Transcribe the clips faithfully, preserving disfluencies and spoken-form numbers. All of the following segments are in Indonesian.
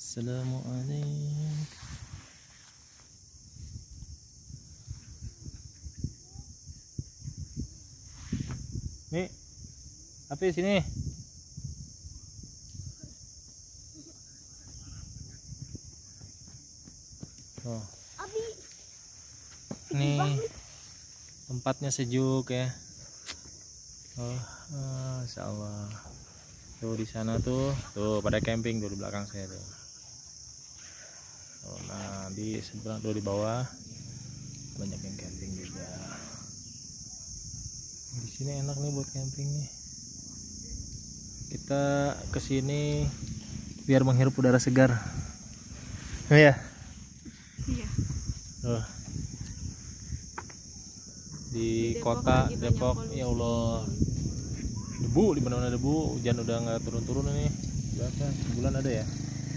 Assalamualaikum. Nih, api sini. Oh. Nih tempatnya sejuk ya. Oh, Masya Allah. Tuh di sana tuh, tuh pada camping tuh di belakang saya tuh. Oh, nah di seberang tuh di bawah banyak yang camping juga. Di sini enak nih buat camping nih. Kita kesini biar menghirup udara segar. Oh ya. Iya. Oh. Di, di kota Depok, Depok ya Allah. Debu di mana-mana debu, hujan udah nggak turun-turun nih. Berapa? Sebulan ada ya?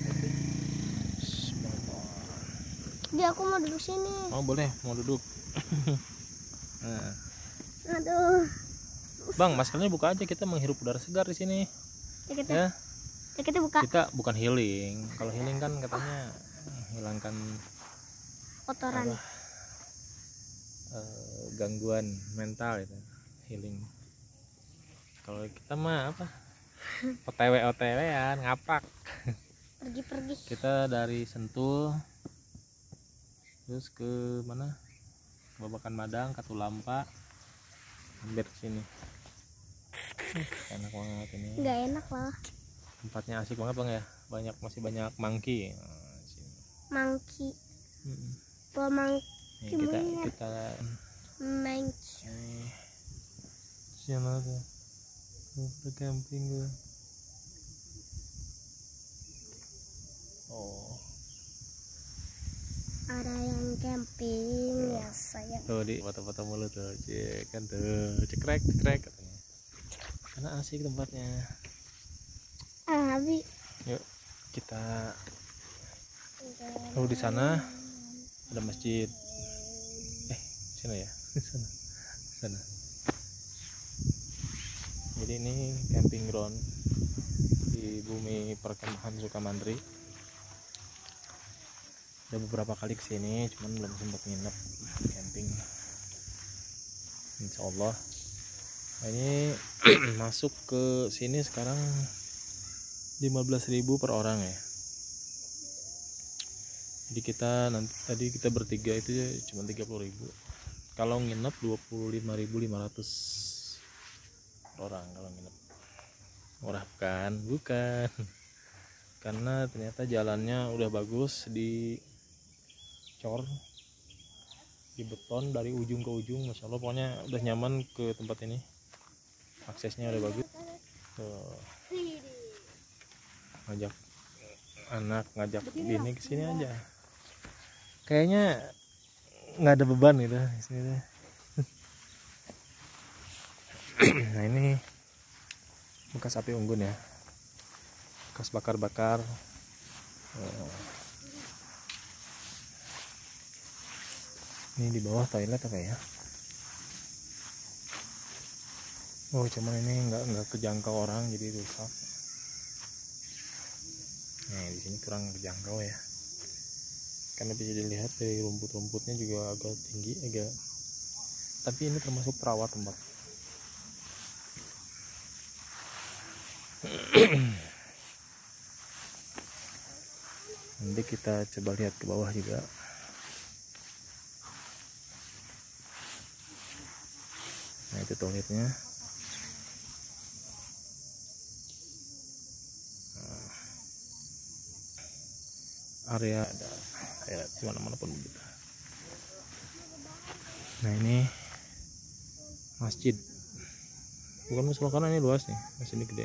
Dia aku mau duduk sini. Oh boleh, mau duduk. Nah. Aduh. Bang, maskernya buka aja, kita menghirup udara segar di sini. Ya kita, ya. Ya kita buka. Kita bukan healing. Kalau healing kan katanya hilangkan kotoran. Apa, uh, gangguan mental itu, healing. Kalau kita mah apa? O T W O T W-an, ngapak. Pergi-pergi. Kita dari Sentul terus ke mana? Babakan Madang, Katulampa, hampir ke sini. Enak banget ini. Enggak enak lah. Tempatnya asik banget Bang ya. Banyak, masih banyak monkey. Monkey. Hmm. Tuh monkey. Nih, kita kita monkey. Siapa tuh? Udah camping gue. Oh. Ada yang camping oh. Ya sayang. Tuh di foto-foto mulu tuh, cek kan tuh, cekrek cekrek katanya. Karena asik tempatnya. Ah, Abi. Yuk kita. Oh di sana ada masjid. Eh sana ya, sana, sana. Jadi ini camping ground di Bumi Perkemahan Sukamantri. Udah beberapa kali kesini, cuman belum sempat nginep camping. Insya Allah. Nah, ini masuk ke sini sekarang lima belas ribu per orang ya. Jadi kita nanti tadi kita bertiga itu cuma tiga puluh ribu. Kalau nginep dua puluh lima ribu lima ratus orang kalau nginep. Murah kan? Bukan. Karena ternyata jalannya udah bagus, di cor, di beton dari ujung ke ujung. Masya Allah, pokoknya udah nyaman ke tempat ini. Aksesnya udah bagus. Tuh. Ngajak anak, ngajak bini ke sini aja. Kayaknya nggak ada beban gitu di sini. Nah ini bekas api unggun ya, bekas bakar-bakar. Oh. Ini di bawah toilet apa ya? Oh cuman ini nggak nggak kejangkau orang jadi rusak. Nah di sini kurang kejangkau ya, karena bisa dilihat dari rumput-rumputnya juga agak tinggi, agak. Tapi ini termasuk terawat tempat. Nanti kita coba lihat ke bawah juga. Nah itu toiletnya. Nah, area ada ya di mana-mana pun begitu. Nah ini masjid. Bukan musola karena ini luas nih, masjid ini gede.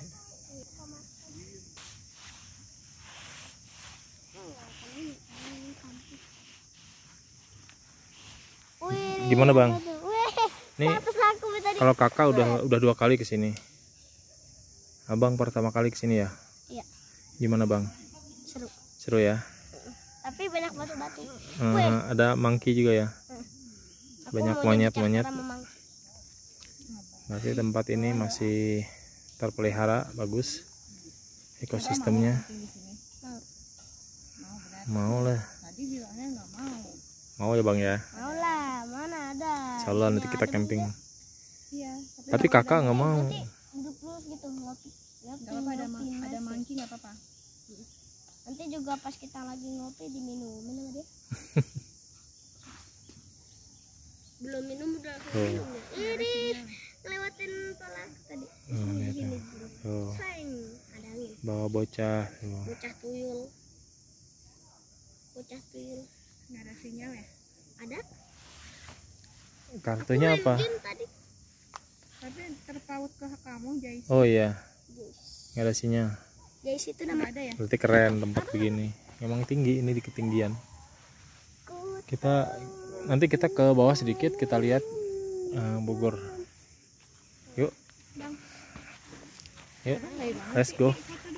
Gimana Bang? Nih kalau kakak udah udah dua kali kesini. Abang pertama kali kesini ya? Iya. Gimana Bang? Seru. Seru ya? Tapi banyak batu-batu. Uh, ada monkey juga ya? Banyak monyet-monyet. Masih tempat ini masih terpelihara bagus ekosistemnya. Mau lah. Tadi bilangnya nggak mau. Mau ya bang ya. Mau lah, mana ada. Insya Allah nanti Yang kita ada camping. Iya. Tapi kakak nggak mau. Nanti duduk dulu gitu ngopi. Ngopi, Nggak apa-apa, ada, ma ngopi, ada masih. mangki nggak apa-apa. Nanti juga pas kita lagi ngopi diminumin sama dia. Belum minum udah langsung Oh. minum ya. Ini ngelewatin pala tadi. Oh, lihat Gini, tuh. Tuh, sayang ada angin. bawa bocah. Tuh. Bocah tuyul. Bocah tuyul. Nggak ada sinyal ya. Ada? Kartunya Aku apa? main game tadi. Tapi terpaut ke kamu Jais. Oh iya, Yes. nggak ada sinyal. Guys itu Nggak nama ada ya. Berarti keren tempat begini. Emang tinggi ini di ketinggian. aku. Kita nanti kita ke bawah sedikit kita lihat eh, Bogor. Yuk, Bang. yuk, Baik banget let's sih. go. Foto